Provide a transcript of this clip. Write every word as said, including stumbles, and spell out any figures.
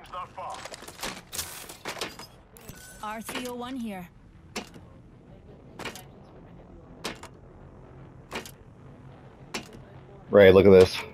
Rings not far. R three oh one here. Ray, look at this.